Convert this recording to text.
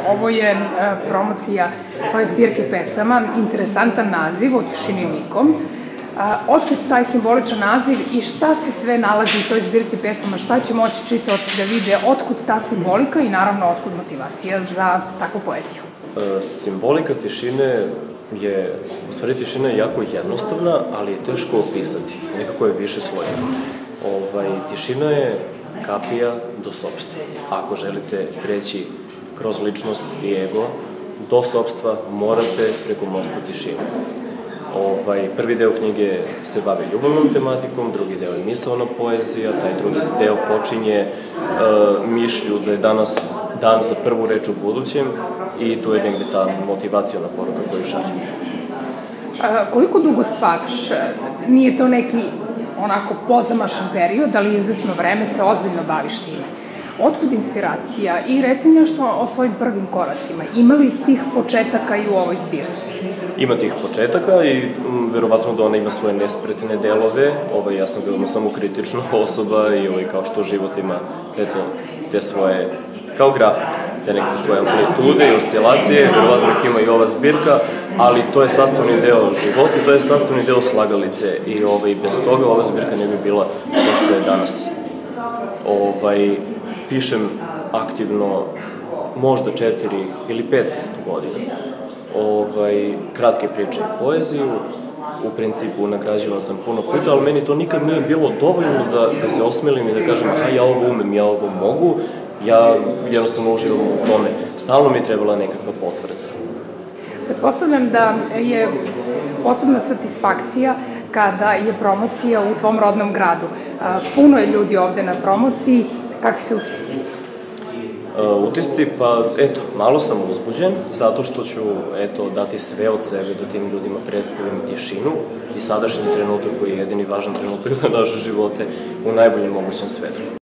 Ovo je promocija tvoje zbirke pesama, interesantan naziv, O tišini nikom. Otkud taj simboličan naziv i šta se sve nalazi u toj zbirci pesama, šta će moći čitaoci da vide, otkud ta simbolika i naravno otkud motivacija za takvu poeziju? Simbolika tišine je, u stvari tišina je jako jednostavna, ali je teško opisati, nekako je više slojena. Tišina je kapija do sopstva. Ako želite preći kroz ličnost i ego do sopstva, morate preko mosta tišine. Prvi deo knjige se bavi ljubavnom tematikom, drugi deo je misaona poezija, taj drugi deo počinje mišlju da je danas dan za prvu reč u budućem i tu je negde ta motivaciona poruka koju šaljem. Koliko dugo stvaraš? Nije to neki onako pozamašan period, ali izvesno vreme se ozbiljno baviš time. Otkud inspiracija i reci nešto o svojim prvim koracima. Ima li tih početaka i u ovoj zbirci? Ima tih početaka i verovatno da ona ima svoje nespretne delove. Ja sam veoma samokritična osoba i kao što život ima te svoje, kao grafik, te neke svoje amplitude i oscilacije, verovatno ih ima i ova zbirka, ali to je sastavni deo života i to je sastavni deo slagalice i bez toga ova zbirka ne bi bila to što je danas. Pišem aktivno možda 4 ili 5 godina. Kratke priče i poeziju, u principu nagrađivan sam puno puta, ali meni to nikad nije bilo dovoljno da se osmelim i da kažem aha, ja ovo umem, ja ovo mogu, ja jednostavno uživam u tome. Stalno mi je trebala nekakva potvrda. Pretpostavljam da je posebna satisfakcija kada je promocija u tvom rodnom gradu. Puno je ljudi ovde na promociji. Kakvi su utisci? Utisci, pa eto, malo sam uzbuđen, zato što ću, dati sve od sebe da tim ljudima predstavim tišinu i sadašnji trenutak koji je jedini važan trenutak za naše živote u najboljem mogućem svetlu.